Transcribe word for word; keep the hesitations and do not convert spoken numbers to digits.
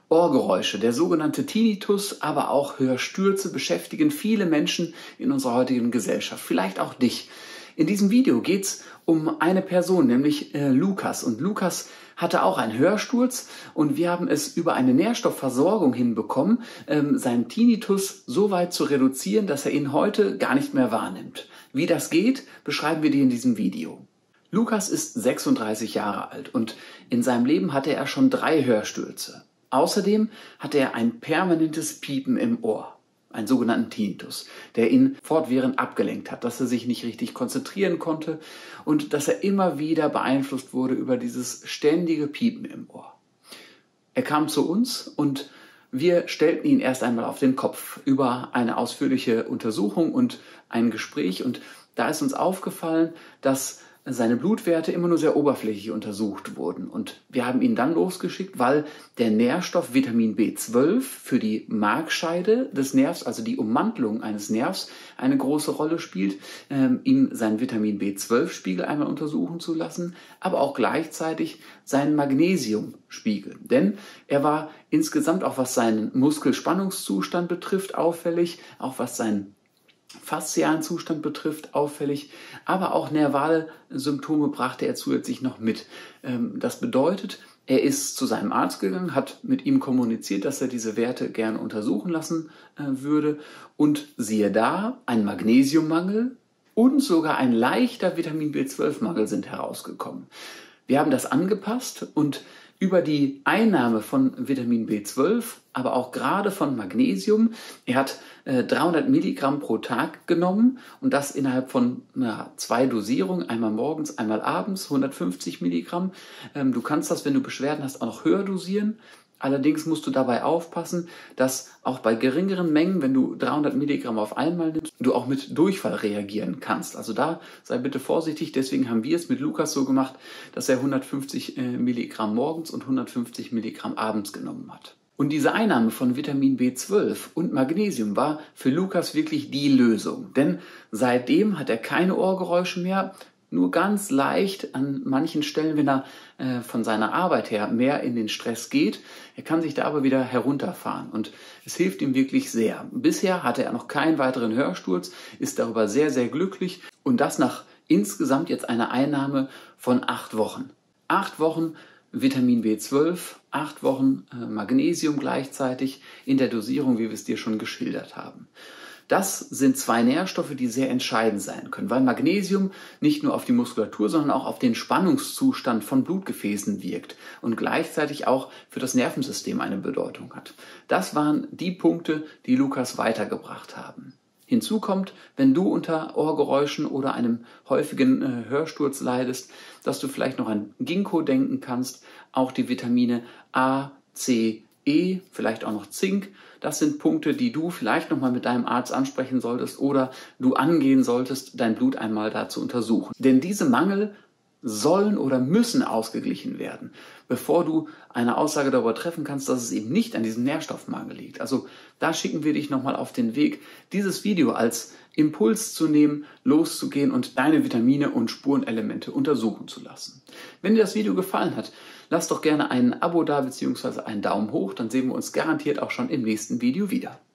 Ohrgeräusche, der sogenannte Tinnitus, aber auch Hörstürze beschäftigen viele Menschen in unserer heutigen Gesellschaft, vielleicht auch dich. In diesem Video geht es um eine Person, nämlich äh, Lukas. Und Lukas hatte auch einen Hörsturz und wir haben es über eine Nährstoffversorgung hinbekommen, ähm, seinen Tinnitus so weit zu reduzieren, dass er ihn heute gar nicht mehr wahrnimmt. Wie das geht, beschreiben wir dir in diesem Video. Lukas ist sechsunddreißig Jahre alt und in seinem Leben hatte er schon drei Hörstürze. Außerdem hatte er ein permanentes Piepen im Ohr, einen sogenannten Tinnitus, der ihn fortwährend abgelenkt hat, dass er sich nicht richtig konzentrieren konnte und dass er immer wieder beeinflusst wurde über dieses ständige Piepen im Ohr. Er kam zu uns und wir stellten ihn erst einmal auf den Kopf über eine ausführliche Untersuchung und ein Gespräch, und da ist uns aufgefallen, dass seine Blutwerte immer nur sehr oberflächlich untersucht wurden. Und wir haben ihn dann losgeschickt, weil der Nährstoff Vitamin B zwölf für die Markscheide des Nervs, also die Ummantelung eines Nervs, eine große Rolle spielt, ähm, ihm seinen Vitamin B zwölf Spiegel einmal untersuchen zu lassen, aber auch gleichzeitig seinen Magnesiumspiegel. Denn er war insgesamt, auch was seinen Muskelspannungszustand betrifft, auffällig, auch was seinen faszialen Zustand betrifft, auffällig, aber auch nervale Symptome brachte er zusätzlich noch mit. Das bedeutet, er ist zu seinem Arzt gegangen, hat mit ihm kommuniziert, dass er diese Werte gerne untersuchen lassen würde, und siehe da, ein Magnesiummangel und sogar ein leichter Vitamin B zwölf Mangel sind herausgekommen. Wir haben das angepasst und über die Einnahme von Vitamin B zwölf, aber auch gerade von Magnesium, er hat äh, dreihundert Milligramm pro Tag genommen und das innerhalb von na, zwei Dosierungen, einmal morgens, einmal abends, hundertfünfzig Milligramm. Ähm, du kannst das, wenn du Beschwerden hast, auch noch höher dosieren. Allerdings musst du dabei aufpassen, dass auch bei geringeren Mengen, wenn du dreihundert Milligramm auf einmal nimmst, du auch mit Durchfall reagieren kannst. Also da sei bitte vorsichtig. Deswegen haben wir es mit Lukas so gemacht, dass er hundertfünfzig Milligramm morgens und hundertfünfzig Milligramm abends genommen hat. Und diese Einnahme von Vitamin B zwölf und Magnesium war für Lukas wirklich die Lösung. Denn seitdem hat er keine Ohrgeräusche mehr. Nur ganz leicht an manchen Stellen, wenn er äh, von seiner Arbeit her mehr in den Stress geht. Er kann sich da aber wieder herunterfahren und es hilft ihm wirklich sehr. Bisher hatte er noch keinen weiteren Hörsturz, ist darüber sehr, sehr glücklich, und das nach insgesamt jetzt einer Einnahme von acht Wochen. Acht Wochen Vitamin B zwölf, acht Wochen äh, Magnesium gleichzeitig in der Dosierung, wie wir es dir schon geschildert haben. Das sind zwei Nährstoffe, die sehr entscheidend sein können, weil Magnesium nicht nur auf die Muskulatur, sondern auch auf den Spannungszustand von Blutgefäßen wirkt und gleichzeitig auch für das Nervensystem eine Bedeutung hat. Das waren die Punkte, die Lukas weitergebracht haben. Hinzu kommt, wenn du unter Ohrgeräuschen oder einem häufigen äh, Hörsturz leidest, dass du vielleicht noch an Ginkgo denken kannst, auch die Vitamine A, C, E, vielleicht auch noch Zink. Das sind Punkte, die du vielleicht nochmal mit deinem Arzt ansprechen solltest oder du angehen solltest, dein Blut einmal da zu untersuchen. Denn diese Mangel sollen oder müssen ausgeglichen werden, bevor du eine Aussage darüber treffen kannst, dass es eben nicht an diesem Nährstoffmangel liegt. Also da schicken wir dich nochmal auf den Weg, dieses Video als Impuls zu nehmen, loszugehen und deine Vitamine und Spurenelemente untersuchen zu lassen. Wenn dir das Video gefallen hat, lass doch gerne ein Abo da bzw. einen Daumen hoch, dann sehen wir uns garantiert auch schon im nächsten Video wieder.